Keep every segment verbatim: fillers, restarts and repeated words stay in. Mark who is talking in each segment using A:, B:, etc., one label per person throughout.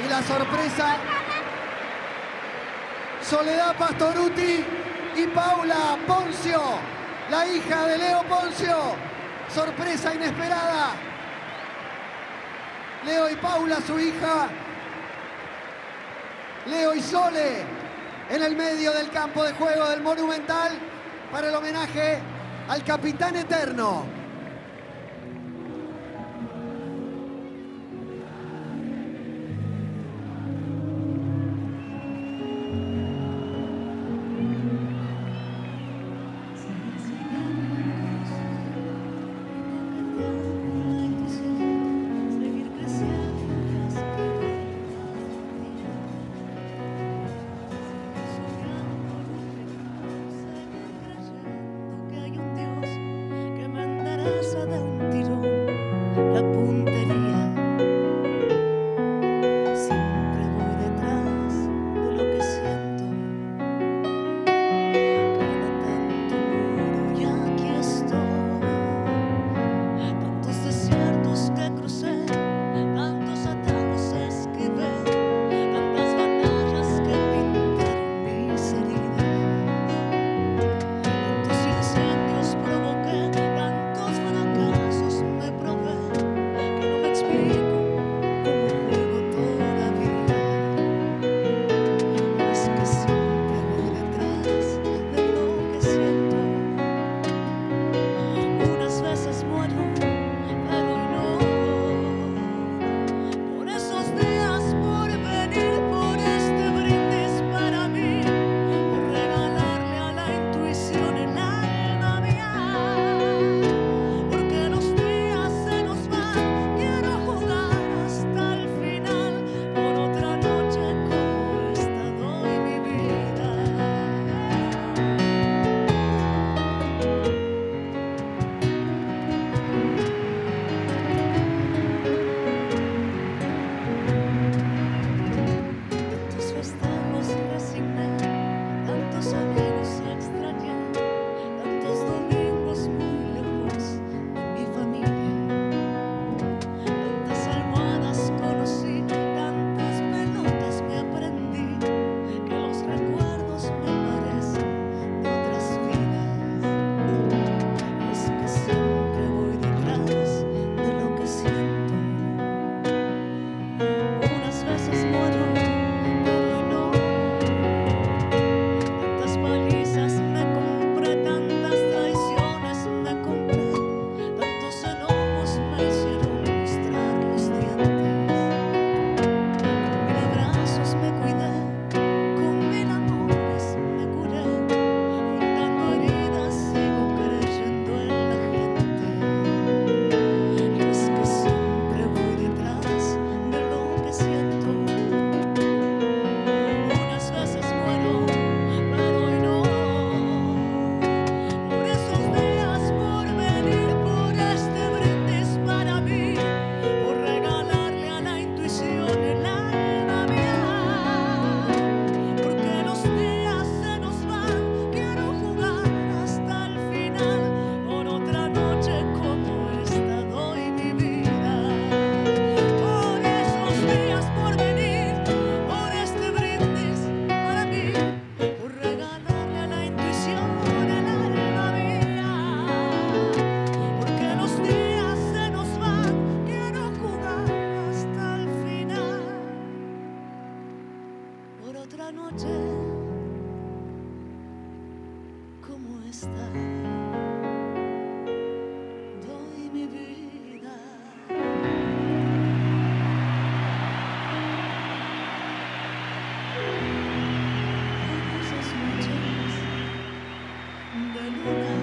A: Y la sorpresa, Soledad Pastorutti y Paula Ponzio, la hija de Leo Ponzio. Sorpresa inesperada. Leo y Paula, su hija. Leo y Sole en el medio del campo de juego del Monumental para el homenaje al Capitán Eterno.
B: De un tirón, la puntería. Siempre voy detrás de lo que siento. Cada tanto muro y aquí estoy. Tantos desiertos que crucé, tantos atajos esquivé, tantas batallas que pintaron mis heridas, tantos incendios provoqué, tantos fracasos me probé, que no me explico cómo juego todavía. Es que siempre voy detrás de lo que siento. Unas veces muero, pero hoy no. Por esos días, por venir, por este brindis para mí, por regalarle a la intuición el alma mía. Porque los días se nos van, quiero jugar hasta el final. Por otra noche como esta doy mi vida. Tantos festejos resigné, tantos amigos extrañé, tantos domingos muy lejos de mi familia. Tantas almohadas conocí, tantas pelotas me aprendí, que los recuerdos me parecen de otras vidas. Es que siempre voy detrás de lo que siento. Unas veces muero, pero hoy no. Tantas palizas me compré, tantas traiciones me compré, tantos enojos me hicieron mostrar los dientes. Con mil abrazos me cuidé, con mil amores me curé, juntando heridas sigo creyendo en la gente. Y es que siempre voy detrás de lo que siento. Unas veces muero, pero hoy no. Por esos días, por venir, por este brindis para mí, por regalarle a la intuición el alma mía. Porque los días se nos van, quiero jugar hasta el final. Por otra noche como esta doy mi vida. Por esos días, por venir, por este brindis para mí, por regalarle a la intuición el alma mía. Porque los días se nos van, quiero jugar hasta el final. Por otra noche como esta doy mi vida. Esas noches de luna,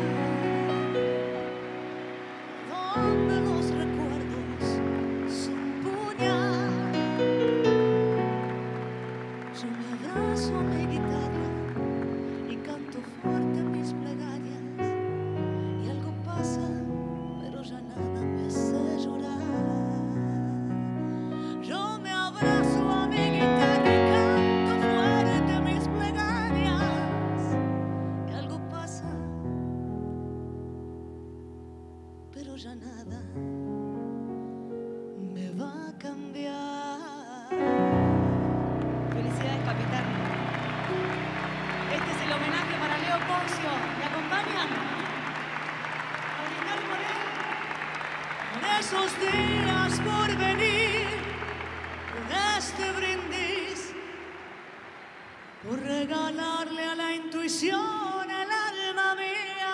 B: donde los recuerdos son puñal, yo me abrazo a mi canción. ¿Me acompañan? A brindar por él. Por esos días por venir, por este brindis, por regalarle a la intuición el alma mía,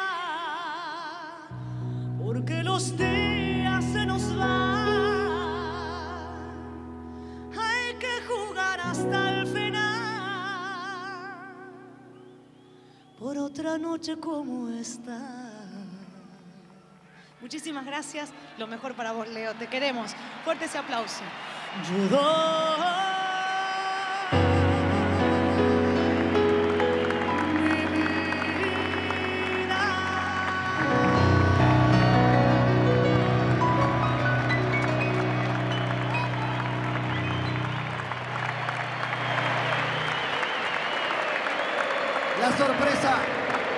B: porque los días se nos van, hay que jugar hasta el final, por otra noche como esta. Muchísimas gracias, lo mejor para vos, Leo, te queremos. Fuerte ese aplauso. Yo doy mi vida.
A: La sorpresa